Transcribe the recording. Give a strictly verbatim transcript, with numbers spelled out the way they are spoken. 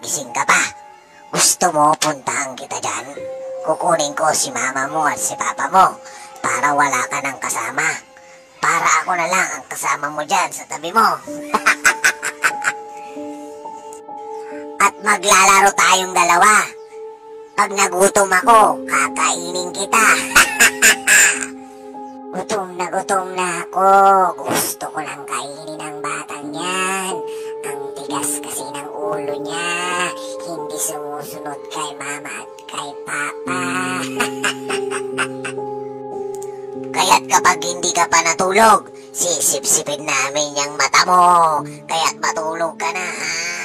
gising ka pa. Gusto mo puntahan kita dyan? Kukunin ko si mama mo at si papa mo para wala ka ng kasama. Para ako na lang ang kasama mo dyan sa tabi mo. At maglalaro tayong dalawa. Pag nagutom ako, kakainin kita. Gutom na gutom na ako. Gusto ko lang kainin ang batang yan. Ang tigas kasi ng ulo niya. Hindi sumusunod kay mama at kay papa. Kaya't kapag hindi ka pa natulog, sisip-sipin namin yung mata mo. Kaya't matulog ka na, ha?